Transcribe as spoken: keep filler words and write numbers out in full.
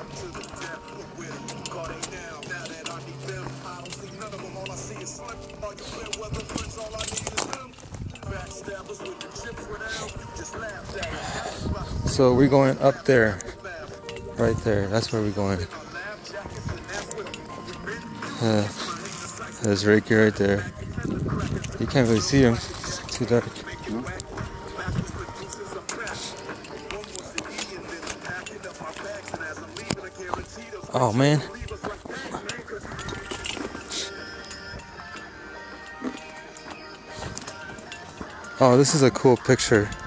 So we're going up there, right there. That's where we're going. Uh, there's Ricky right there. You can't really see him. It's too dark. Oh man. Oh, this is a cool picture.